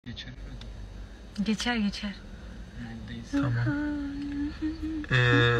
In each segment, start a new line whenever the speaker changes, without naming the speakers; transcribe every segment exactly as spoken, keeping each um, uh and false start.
Geçer mi?
Geçer geçer.
Neredeyiz?
Tamam. Ee,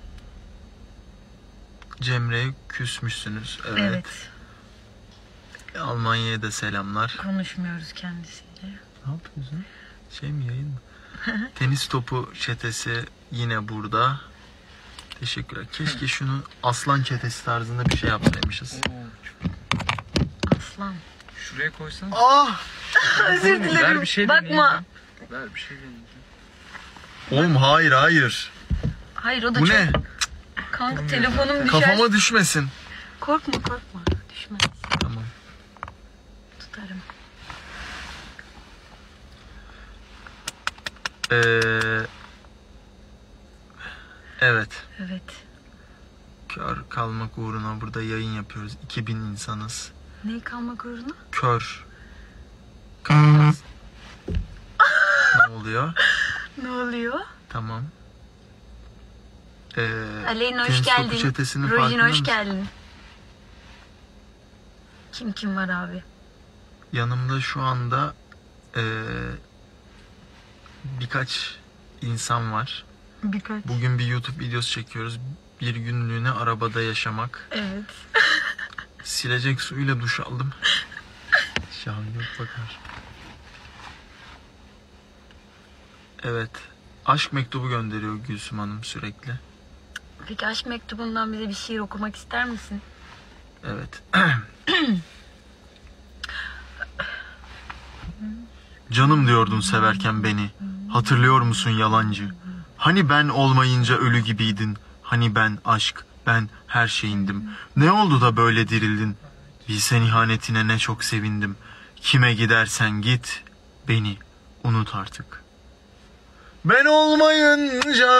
Cemre'ye küsmüşsünüz. Evet.
Evet.
Almanya'ya da selamlar.
Konuşmuyoruz kendisiyle.
Ne yapıyorsun? Şey mi, yayın mı? Tenis topu çetesi yine burada. Teşekkürler. Keşke şunu aslan çetesi tarzında bir şey yapsaymışız.
Oo, çok-
Aslan.
Şuraya koysan.
Ah!
Özür dilerim.
Ver bir şey
Bakma.
deneyeyim. Ver bir şey deneyeyim.
Oğlum hayır hayır.
Hayır o da
Bu
çok...
ne?
Kanka telefonum düşer.
Kafama düşmesin.
Korkma korkma. Düşmez.
Tamam.
Tutarım.
Ee, evet.
Evet.
Kör kalmak uğruna burada yayın yapıyoruz. iki bin insanız.
Neyi kalmak uğruna?
Kör. Kalmaz. Ne oluyor?
Ne oluyor?
Tamam. Ee,
Aleyna hoş
tenis topu
geldin.
çetesinin
Rojin
farkında
hoş
mısın?
geldin. Kim kim var abi?
Yanımda şu anda ee, birkaç insan var.
Birkaç.
Bugün bir YouTube videosu çekiyoruz. Bir günlüğüne arabada yaşamak.
Evet.
Silecek suyuyla duş aldım. Şahan yok bakar. Evet. Aşk mektubu gönderiyor Gülsüm Hanım sürekli.
Peki aşk mektubundan bize bir şiir okumak ister misin?
Evet. Canım diyordun severken beni. Hatırlıyor musun yalancı? Hani ben olmayınca ölü gibiydin. Hani ben aşk, ben her şeyindim. Ne oldu da böyle dirildin? Bilsen ihanetine ne çok sevindim. Kime gidersen git, beni unut artık. Ben olmayınca...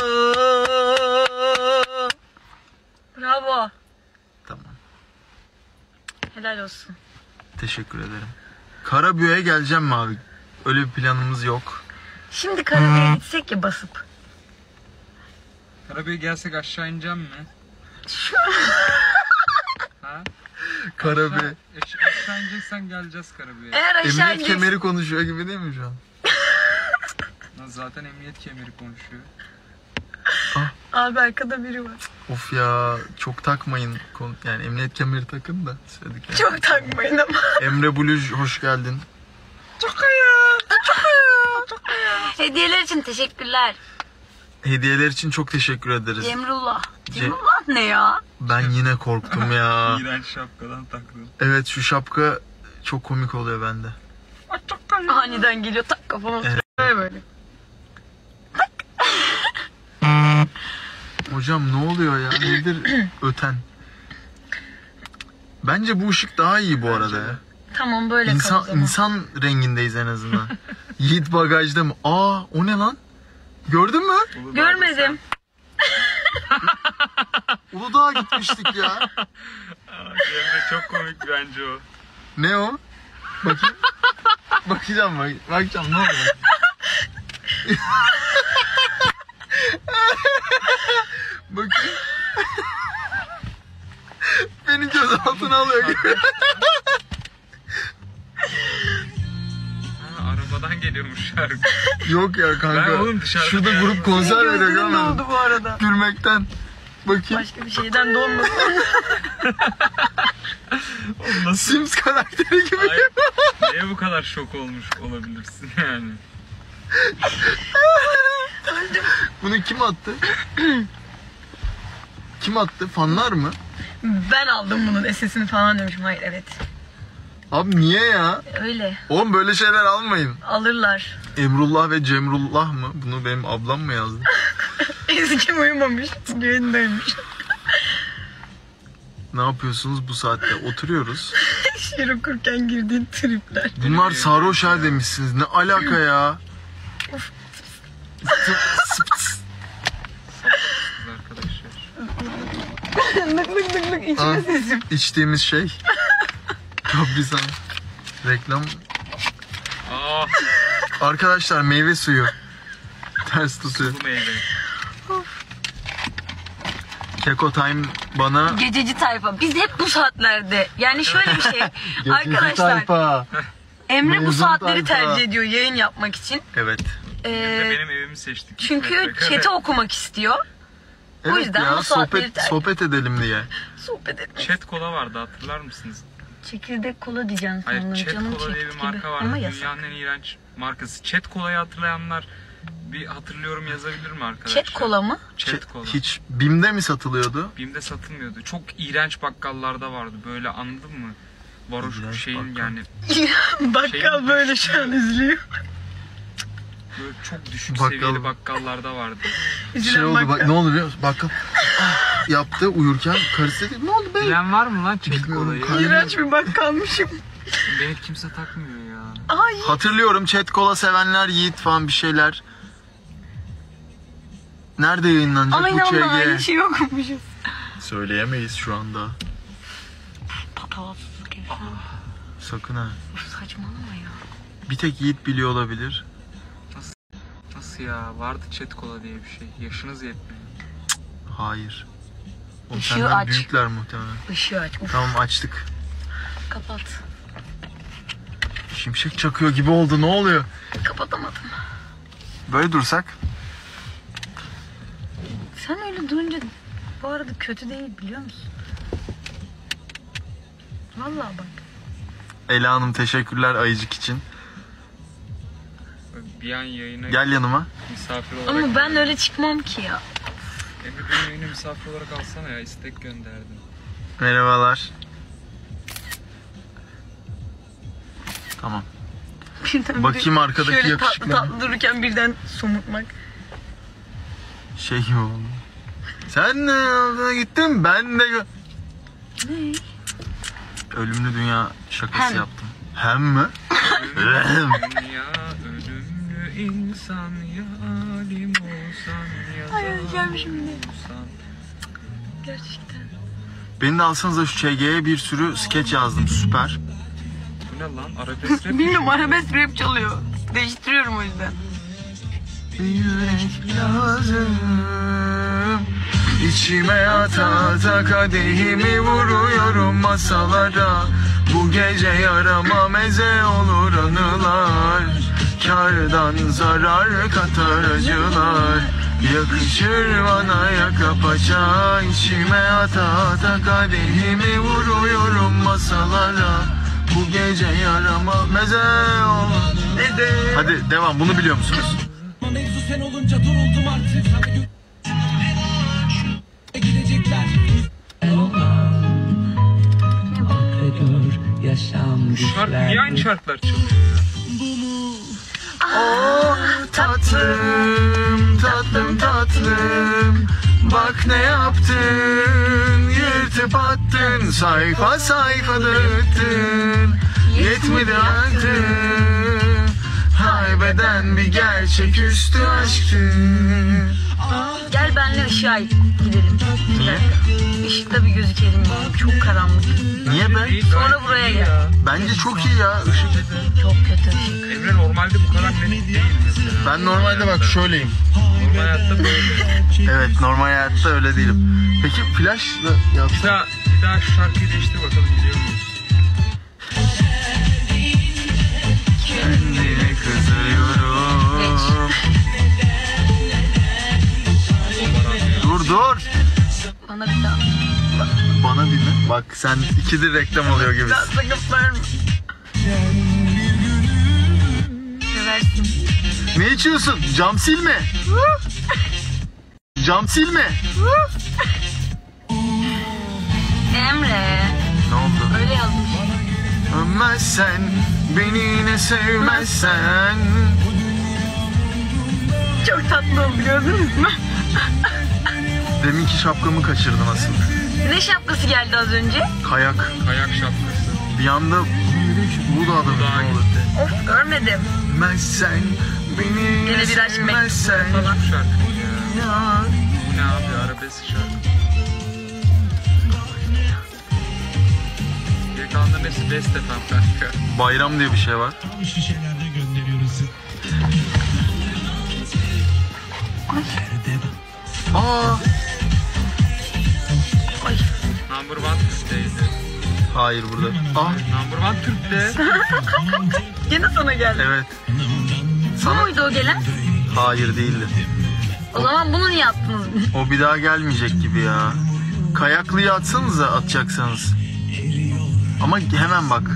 Bravo.
Tamam.
Helal olsun.
Teşekkür ederim. Karabüye'ye geleceğim mi abi? Öyle bir planımız yok.
Şimdi Karabük'e gitsek ya basıp.
Arabaya gelsek aşağı ineceğim mi?
Şu
Ha?
Karabüye.
Aşağı, aşağı ineceksen geleceğiz Karabük'e.
Eğer aşağı
Emniyet
ineceksin.
kemeri konuşuyor gibi değil mi şu an?
Zaten emniyet kemeri konuşuyor.
Abi arkada biri var.
Of ya, çok takmayın. Kon- Yani emniyet kemeri takın da. Söyledik yani.
Çok takmayın ama.
Emre Buluj hoş geldin.
Çok iyi. Çok iyi. Çok iyi. Hediyeler için teşekkürler.
Hediyeler için çok teşekkür ederiz.
Cemrullah.
Ce-
Cemrullah ne ya?
Ben yine korktum ya.
İğrenç şapkadan taktın.
Evet, şu şapka çok komik oluyor bende.
Aniden geliyor tak kafama.
Evet.
Böyle böyle.
Hocam ne oluyor ya? Nedir öten? Bence bu ışık daha iyi bu arada ya.
Tamam böyle kal o
İnsan,
zaman.
insan rengindeyiz en azından. Yiğit bagajda mı? Aa, o ne lan? Gördün mü?
Görmedim.
Uludağ'a gitmiştik ya.
Cemre çok komik bence o.
Ne o? Bakayım. Bakacağım bak. Bakacağım ne oluyor? Bakayım. Beni gözaltına alıyor gibi.
Ha, arabadan geliyormuş şarkı.
Yok ya kanka.
Ben oğlum dışarıda
Şurada
bir-
grup konser veriyor
Gözlerin ne
görmedin.
oldu bu arada?
Gülmekten. Bakayım.
Başka bir şeyden donmasın.
Sims karakteri gibi.
Hayır. Niye bu kadar şok olmuş olabilirsin yani?
Bunu kim attı? Kim attı? Fanlar mı?
Ben aldım bunun sesini falan demişim. Hayır evet.
Abi niye ya?
Öyle.
Oğlum böyle şeyler almayın.
Alırlar.
Emrullah ve Cemrullah mı? Bunu benim ablam mı yazdı?
Eski uyumamış. Yayındaymış.
Ne yapıyorsunuz bu saatte? Oturuyoruz.
Şiir okurken girdiğin tripler.
Bunlar sarhoş ha demişsiniz. Ne alaka ya?
Kız arkadaşlar.
Lık lık lık lık içme
Ha,
sesim.
içtiğimiz şey. Kaprisan. Reklam.
Aa,
Arkadaşlar meyve suyu. Ters tutuyor.
bu meyve.
Keko Time bana...
Gececi tayfa. Biz hep bu saatlerde. Yani şöyle bir şey.
Gececi
Arkadaşlar.
tayfa.
Emre bu
Mezun
saatleri
tayfa.
tercih ediyor yayın yapmak için.
Evet.
Ee,
Benim evimi seçtik.
çünkü
Metrekare.
chat'i okumak istiyor.
Evet
yüzden
ya
bu saatleri
sohbet,
tercih-
sohbet edelim diye.
Sohbet etmek.
Chat kola vardı, hatırlar mısınız?
Çekirdek kola diyeceksin
Hayır,
sandım.
Chat
Canım
Cola diye
çekti
bir marka
gibi.
vardı.
Ama yasak.
Dünyanın en iğrenç markası. Chat Cola'yı hatırlayanlar bir hatırlıyorum yazabilir mi arkadaşlar?
Chat kola mı?
Chat Cola.
Hiç BİM'de mi satılıyordu?
BİM'de satılmıyordu. Çok iğrenç bakkallarda vardı. Böyle anladın mı? Varoş
İğrenç
şeyin
bakkal.
yani
Bakkal
Şey-
böyle şu an üzülüyor.
böyle çok düşük
Bakkal.
seviyeli bakkallarda vardı.
Şey
Üzülen
oldu bak
bakkal.
ne oldu biliyor musun? Bakkal ah, yaptı uyurken karısı dedi ne oldu be?
Bilen var mı lan Chat
Bilmiyorum,
Cola'yı?
kay-
İğrenç bir bakkalmışım.
Beni kimse takmıyor ya.
Ay.
Hatırlıyorum chat kola sevenler Yiğit falan bir şeyler. Nerede yayınlanacak
Aynı
bu
anda
Ç G?
aynı şeyi okumuşuz.
Söyleyemeyiz şu anda.
Patavatsızlık herif.
Sakın ha.
Saçmalama ya.
Bir tek Yiğit biliyor olabilir.
Nasıl ya? Vardı Chat Cola diye bir şey. Yaşınız yetmiyor.
Hayır. O
Işığı
senden
aç.
büyükler muhtemelen.
Işığı aç. Uf,
Tamam açtık.
kapat.
Şimşek çakıyor gibi oldu ne oluyor?
Kapatamadım.
Böyle dursak.
Sen öyle durunca bu arada kötü değil biliyor musun? Vallahi bak.
Ela Hanım teşekkürler ayıcık için.
Bir an yayına
Gel yanıma.
misafir olarak...
Ama ben öyle çıkmam ki ya.
Emre beni yayına misafir olarak alsana ya. İstek gönderdim.
Merhabalar. Tamam.
Birden
Bakayım
bir-
arkadaki
şöyle
yakışıklı.
tatlı tatlı dururken birden somurtmak.
Şey gibi oldu. Sen ne aldığına gittin ben de... gö-
Ne?
Ölümlü dünya şakası
Hem.
yaptım. Hem mi?
Ölümlü dünya, ölümlü insan ya alim olsan ya
Ay, öleceğim şimdi.
olsan.
Gerçekten.
Beni de alsanıza şu Ç G'ye bir sürü skeç yazdım süper.
Bu ne lan? Arabesk rap.
Bilmiyorum arabesk rap çalıyor. Değiştiriyorum o yüzden.
Bir yürek lazım. İçime ata ata kadehimi vuruyorum masalara. Bu gece yarama meze olur anılar. Kardan zarar katar acılar. Yakışır bana yaka paça. İçime ata ata kadehimi vuruyorum masalara. Bu gece yarama meze olur. Hadi devam, bunu biliyor musunuz?
Mevzu sen olunca duruldum artık. Sana gö- gidecekler.
Affediyor yaşam
Şarkı, niye aynı şarkılar çalıyor?
Oh tatlım, tatlım, tatlım. Bak ne yaptın, yırtıp attın. Sayfa sayfa dağıttın. Yetmedi artık. Haybeden bir gerçeküstü aşktı.
Gel benle ışığa gidelim.
Niye?
Işıkta bir gözükelim yani. Çok karanlık.
Niye be?
Sonra buraya gel.
Bence çok iyi ya ışık.
Çok kötü ışık.
Emre normalde bu kadar net değil mesela.
Ben normalde bak şöyleyim.
Normal hayatta böyle.
Evet, normal hayatta öyle değilim. Peki flashla
Bir
yapsam?
daha, bir daha şu şarkıyı değiştir bakalım biliyor muyuz?
Kendime kızıyorum. Dur dur.
Bana bir daha.
Bana dinle. Bak sen ikidir reklam oluyor
Bir daha
gibisin.
sakın verme. Seversin.
Ne içiyorsun? Cam silme. Cam silme.
Emre.
Ne oldu?
Öyle yazmış.
Ömmezsen, beni yine sevmezsen.
Çok tatlı oldu gördünüz mü?
Deminki şapkamı kaçırdım aslında.
Ne şapkası geldi az önce?
Kayak.
Kayak şapkası.
Bir anda Uludağ'da mı
Uludağ'a
ne oldu?
Of görmedim.
Ömmezsen, beni yine
Yine bir aşk
sevmezsen.
mektubu falan.
Bu şarkı ya.
Ya.
Bu ne abi? Arabesk şarkı. Geri kalanların hepsi best efendim kanka.
Bayram diye bir şey var.
Tam şişelerde gönderiyoruz sizi.
Aa,
Ay.
Number one listeydi.
Hayır burada. Ah
Number one Türk'te.
Gene sana geldi.
evet.
Bu
Sana
muydu o gelen?
hayır değildi.
O zaman bunu niye attınız?
O bir daha gelmeyecek gibi ya. Kayaklıyı atsanıza atacaksanız. Ama hemen bak.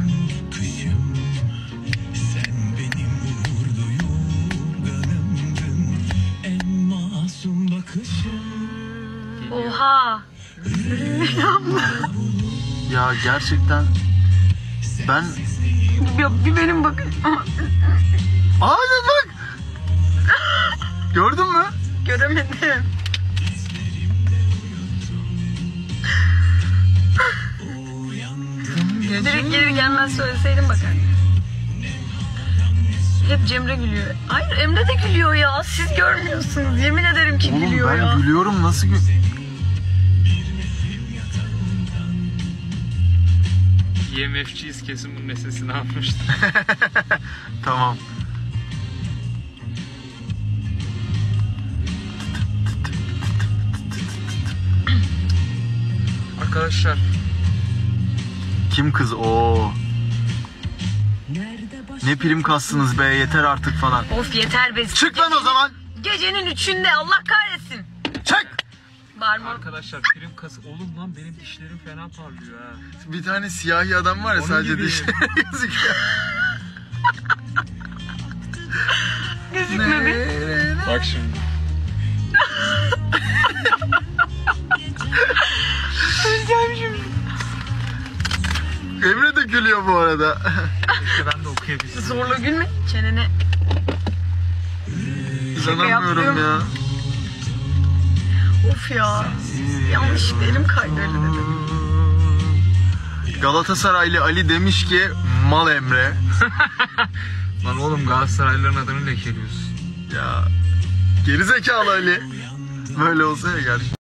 Oha.
Ya gerçekten ben
Ya bir benim bakın.
Aa bak. Gördün mü?
Göremedim. Direkt gelir gelmez söyleseydim bakar. Hep Cemre gülüyor. Hayır Emre de gülüyor ya. Siz görmüyorsunuz. Yemin ederim ki
Oğlum
gülüyor
ben
ya.
gülüyorum nasıl gül...
Y M F'ciyiz kesin bunun sesini almıştı.
Tamam.
Arkadaşlar
Kim kız o? Ne prim kastınız be yeter artık falan.
Of yeter be.
Çık lan o zaman.
Gecenin üçünde Allah kahretsin.
Çık.
Bağırma.
arkadaşlar prim kası oğlum lan benim dişlerim fena parlıyor ha.
Bir tane siyahi adam var ya
Onun
sadece
gibi.
dişleri gözüküyor.
Gözükmedi.
Bak şimdi.
Emre de gülüyor bu arada.
Keşke ben de okuyabilsem.
Zorla gülme. Çenene.
İnanamıyorum ya.
Of ya. Yanlış elim kaydı öyle dedim.
Galatasaraylı Ali demiş ki mal Emre.
Lan oğlum Galatasaraylıların adını lekeliyorsun.
Ya gerizekalı Ali. Böyle olsa ya gerçekten.